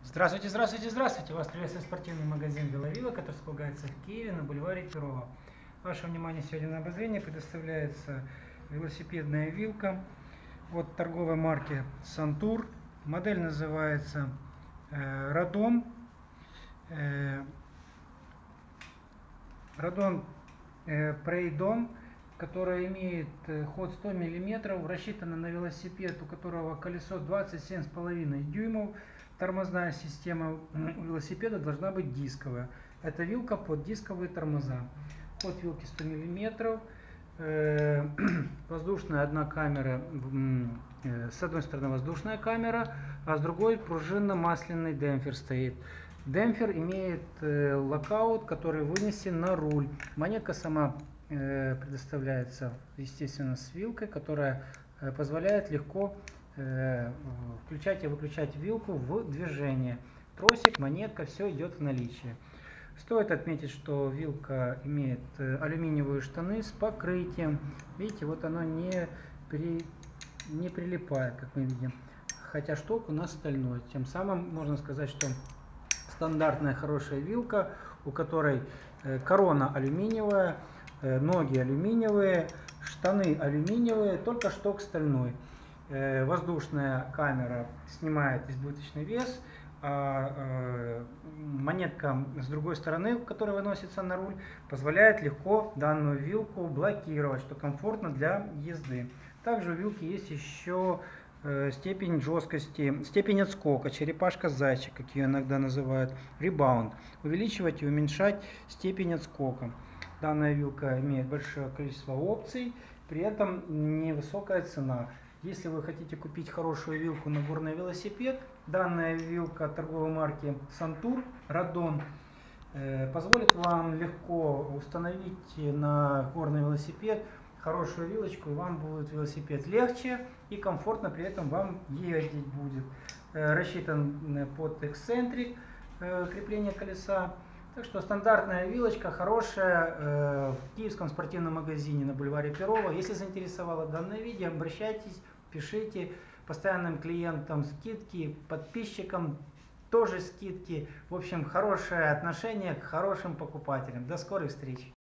Здравствуйте, здравствуйте, здравствуйте! Вас приветствует спортивный магазин «Веловила», который располагается в Киеве на бульваре Перова. Ваше внимание сегодня на обозрение предоставляется велосипедная вилка от торговой марки «Сантур». Модель называется Радон. Радон Прейдон, которая имеет ход 100 мм, рассчитана на велосипед, у которого колесо 27,5 дюймов. Тормозная система у велосипеда должна быть дисковая. Это вилка под дисковые тормоза. Ход вилки 100 мм. Воздушная одна камера, с одной стороны воздушная камера, а с другой пружинно-масляный демпфер стоит. Демпфер имеет локаут, который вынесен на руль. Монетка сама предоставляется, естественно, с вилкой, которая позволяет легко включать и выключать вилку в движение. Тросик, монетка, все идет в наличии. Стоит отметить, что вилка имеет алюминиевые штаны с покрытием. Видите, вот оно не прилипает, как мы видим. Хотя шток у нас стальной. Тем самым можно сказать, что стандартная хорошая вилка, у которой корона алюминиевая, ноги алюминиевые, штаны алюминиевые, только шток стальной. Воздушная камера снимает избыточный вес, а монетка с другой стороны, которая выносится на руль, позволяет легко данную вилку блокировать, что комфортно для езды. Также у вилки есть еще степень жесткости, степень отскока, черепашка-зайчик, как ее иногда называют, ребаунд. Увеличивать и уменьшать степень отскока. Данная вилка имеет большое количество опций, при этом невысокая цена. Если вы хотите купить хорошую вилку на горный велосипед, данная вилка торговой марки Сантур Радон позволит вам легко установить на горный велосипед хорошую вилочку, и вам будет велосипед легче и комфортно при этом вам ездить будет. Рассчитан под эксцентрик крепление колеса. Так что стандартная вилочка, хорошая, в киевском спортивном магазине на бульваре Перова. Если заинтересовало данное видео, обращайтесь, пишите. Постоянным клиентам скидки, подписчикам тоже скидки. В общем, хорошее отношение к хорошим покупателям. До скорых встреч!